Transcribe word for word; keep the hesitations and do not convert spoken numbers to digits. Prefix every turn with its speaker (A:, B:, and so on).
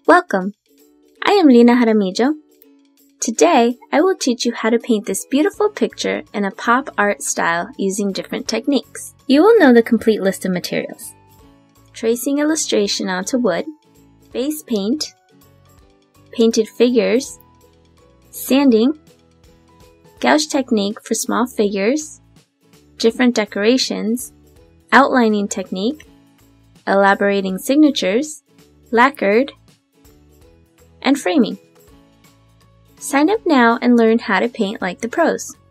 A: Welcome! I am Lina Jaramillo. Today, I will teach you how to paint this beautiful picture in a pop art style using different techniques. You will know the complete list of materials: tracing illustration onto wood, base paint, painted figures, sanding, gouache technique for small figures, different decorations, outlining technique, elaborating signatures, lacquered, and framing. Sign up now and learn how to paint like the pros.